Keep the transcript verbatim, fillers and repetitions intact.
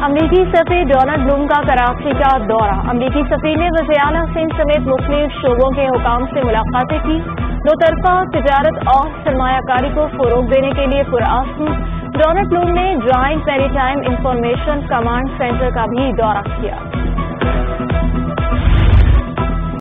अमरीकी सफीर Donald Bloom का कराची का दौरा। अमरीकी सफीर ने वज़ीर आला सिंध समेत मुख्तलिफ शोबों के हुकाम से मुलाकातें की। दो तरफा तिजारत और सरमायाकारी को फरोग देने के लिए पुरअज़्म डोनाल्ड ब्लूम ने joint maritime information command centre का भी दौरा किया।